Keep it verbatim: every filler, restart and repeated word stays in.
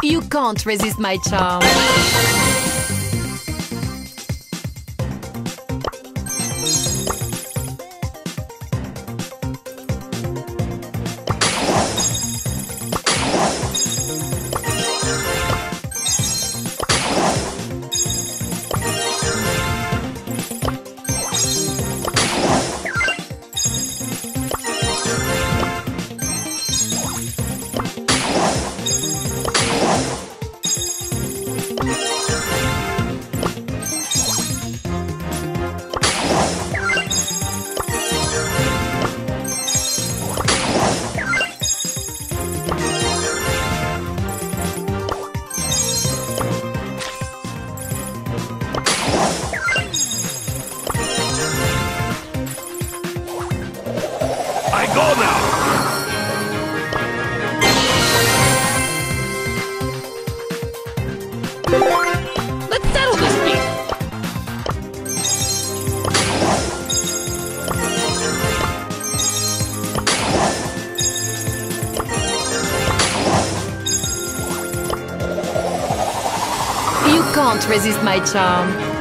You can't resist my charm. I go now! Let's settle this beef! You can't resist my charm.